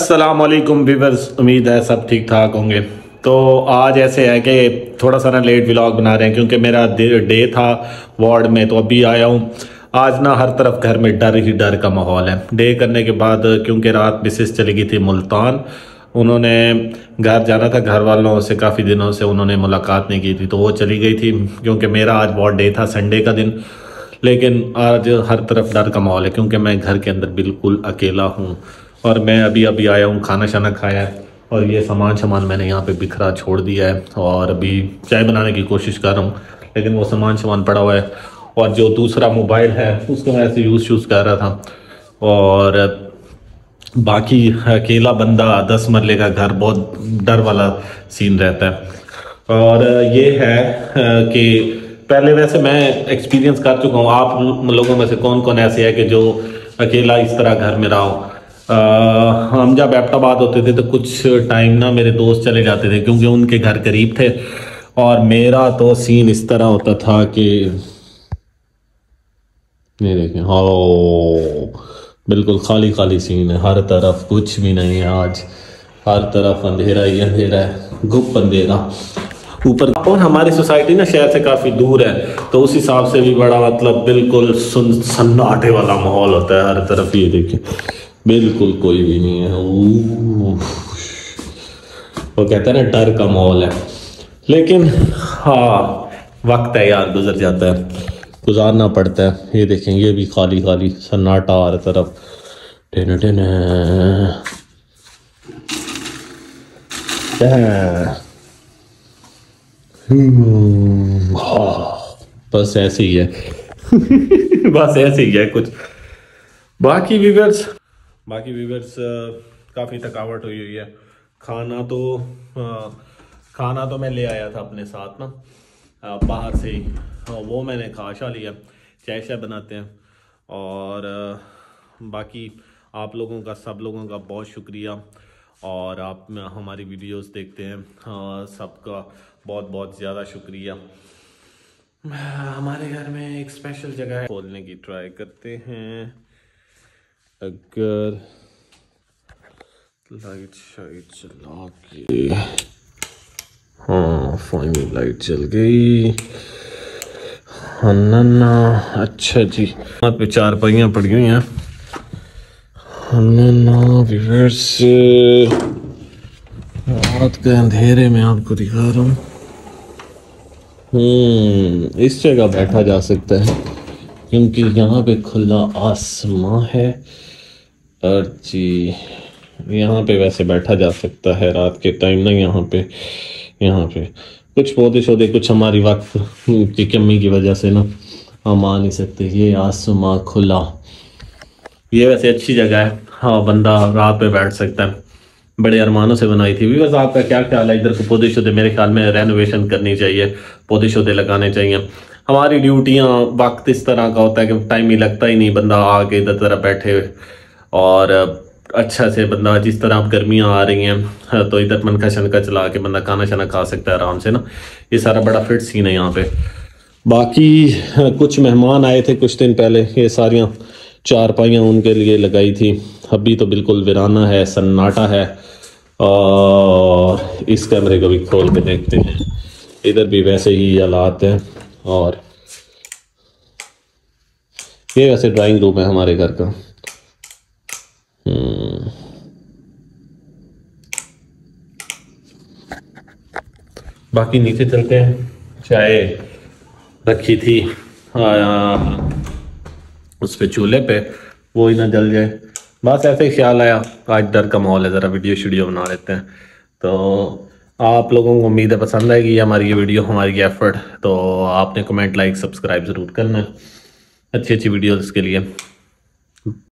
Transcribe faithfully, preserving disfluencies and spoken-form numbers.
अस्सलामुअलैकुम व्यूअर्स, उम्मीद है सब ठीक ठाक होंगे। तो आज ऐसे है कि थोड़ा सा ना लेट व्लॉग बना रहे हैं क्योंकि मेरा डे था वार्ड में, तो अभी आया हूँ। आज ना हर तरफ घर में डर ही डर का माहौल है। डे करने के बाद क्योंकि रात मिसेस चली गई थी मुल्तान, उन्होंने घर जाना था, घर वालों से काफ़ी दिनों से उन्होंने मुलाकात नहीं की थी, तो वो चली गई थी। क्योंकि मेरा आज वार्ड डे था, संडे का दिन, लेकिन आज हर तरफ डर का माहौल है क्योंकि मैं घर के अंदर बिल्कुल अकेला हूँ। और मैं अभी अभी आया हूँ, खाना शाना खाया है और ये सामान सामान मैंने यहाँ पे बिखरा छोड़ दिया है और अभी चाय बनाने की कोशिश कर रहा हूँ, लेकिन वो सामान सामान पड़ा हुआ है। और जो दूसरा मोबाइल है उसको मैं ऐसे यूज़ यूज़ कर रहा था। और बाकी अकेला बंदा, दस मरले का घर, बहुत डर वाला सीन रहता है। और ये है कि पहले वैसे मैं एक्सपीरियंस कर चुका हूँ। आप लोगों में से कौन कौन ऐसे है कि जो अकेला इस तरह घर में रहा हो? आ, हम जब एबटाबाद होते थे तो कुछ टाइम ना मेरे दोस्त चले जाते थे क्योंकि उनके घर करीब थे, और मेरा तो सीन इस तरह होता था कि ये देखें, हाँ बिल्कुल खाली खाली सीन है, हर तरफ कुछ भी नहीं है। आज हर तरफ अंधेरा ही अंधेरा है, गुप अंधेरा ऊपर। और हमारी सोसाइटी ना शहर से काफ़ी दूर है, तो उस हिसाब से भी बड़ा मतलब बिल्कुल सुन सन्नाटे वाला माहौल होता है हर तरफ। ये देखें, बिल्कुल कोई भी नहीं है। वो कहते हैं ना डर का माहौल है, लेकिन हाँ वक्त है यार, गुजर जाता है, गुजारना पड़ता है। ये देखें, ये भी खाली खाली सन्नाटा हर तरफ। टेन टेन बस ऐसे ही है बस ऐसे ही है कुछ। बाकी व्यूअर्स बाकी व्यूअर्स काफ़ी थकावट हुई हुई है। खाना तो आ, खाना तो मैं ले आया था अपने साथ ना, आ, बाहर से ही, हाँ, वो मैंने खा शा लिया। चाय शाय बनाते हैं। और आ, बाकी आप लोगों का, सब लोगों का बहुत शुक्रिया। और आप हमारी वीडियोस देखते हैं, हाँ, सबका बहुत बहुत ज़्यादा शुक्रिया। हमारे घर में एक स्पेशल जगह खोलने की ट्राई करते हैं। अगर लाइट शाइट चला के, हाँ फाइनली लाइट जल गई। अन्ना अच्छा जी, यहाँ पे चार पहियाँ पड़ी हुई हैं। अन्ना व्यूअर्स, रात के अंधेरे में आपको दिखा रहा हूँ। हम्म इस जगह बैठा जा सकता है क्योंकि यहाँ पे खुला आसमां है। और जी यहाँ पे वैसे बैठा जा सकता है रात के टाइम ना। यहाँ पे यहाँ पे कुछ पौधे शौधे, कुछ हमारी वक्त की कमी की वजह से ना हम आ नहीं सकते। ये आसमां खुला, ये वैसे अच्छी जगह है, हाँ बंदा रात पे बैठ सकता है। बड़े अरमानों से बनाई थी। व्यूअर्स आपका क्या ख्याल है? इधर को पौधे शौधे मेरे ख्याल में रेनोवेशन करनी चाहिए, पौधे शौधे लगाने चाहिए। हमारी ड्यूटियाँ, वक्त इस तरह का होता है कि टाइम ही लगता ही नहीं, बंदा आके इधर तरह बैठे और अच्छा से बंदा, जिस तरह अब गर्मियाँ आ रही हैं तो इधर मनका शनका चला के बंदा खाना शाना खा सकता है आराम से ना। ये सारा बड़ा फिट सीन है यहाँ पे। बाकी कुछ मेहमान आए थे कुछ दिन पहले, ये सारियाँ चारपाइयाँ उनके लिए लगाई थी। अभी तो बिल्कुल वीराना है, सन्नाटा है। और इस कैमरे को भी खोल के देखते हैं, इधर भी वैसे ही हालात हैं। और ये वैसे ड्राइंग रूम है हमारे घर का। बाकी नीचे चलते हैं। चाय रखी थी आ, उस पे चूल्हे पे, वो ही ना जल जाए, बस ऐसे ही ख्याल आया। आज डर का माहौल है, ज़रा वीडियो शीडियो बना लेते हैं। तो आप लोगों को उम्मीद है पसंद आएगी हमारी ये वीडियो, हमारी ये एफर्ट। तो आपने कमेंट, लाइक, सब्सक्राइब ज़रूर करना है अच्छी अच्छी वीडियोज़ के लिए।